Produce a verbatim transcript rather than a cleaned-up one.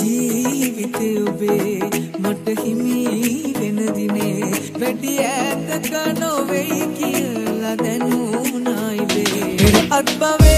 ජීවිතේ ඔබේ මට හිමි වෙන දිනේ වැඩි ඈතක නොවේ කියලා දැනුණායි බේ. අත්බවේ